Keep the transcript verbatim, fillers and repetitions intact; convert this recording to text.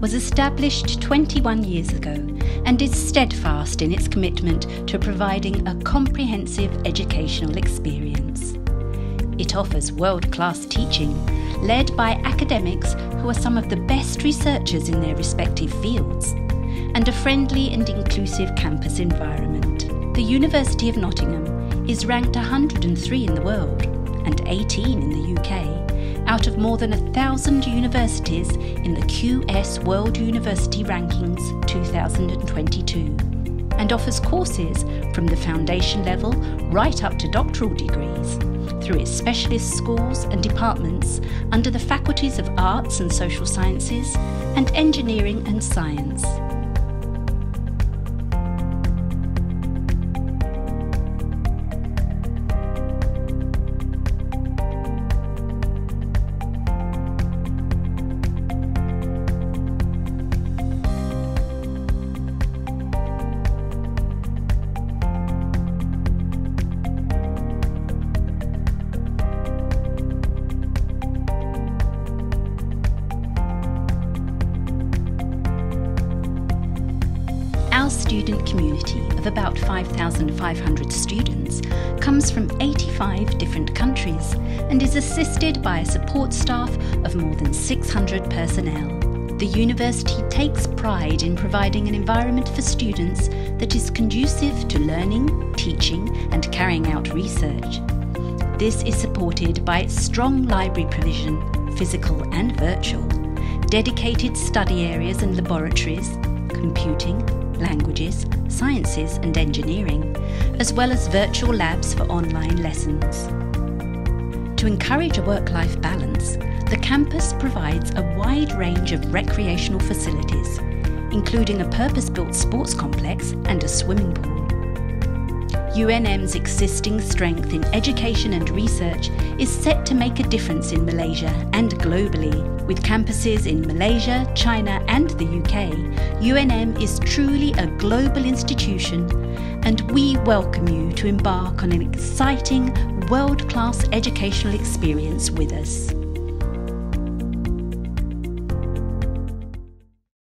was established twenty-one years ago and is steadfast in its commitment to providing a comprehensive educational experience. It offers world-class teaching, led by academics who are some of the best researchers in their respective fields, and a friendly and inclusive campus environment. The University of Nottingham is ranked one hundred three in the world and eighteen in the U K out of more than a thousand universities in the Q S World University Rankings two thousand twenty-two, and offers courses from the foundation level right up to doctoral degrees through its specialist schools and departments under the faculties of Arts and Social Sciences and Engineering and Science. Our student community of about five thousand five hundred students comes from eighty-five different countries and is assisted by a support staff of more than six hundred personnel. The university takes pride in providing an environment for students that is conducive to learning, teaching and carrying out research. This is supported by its strong library provision, physical and virtual, dedicated study areas and laboratories, computing, languages, sciences and engineering, as well as virtual labs for online lessons. To encourage a work-life balance, the campus provides a wide range of recreational facilities, including a purpose-built sports complex and a swimming pool. U N M's existing strength in education and research is set to make a difference in Malaysia and globally. With campuses in Malaysia, China and the U K, U N M is truly a global institution, and we welcome you to embark on an exciting, world-class educational experience with us.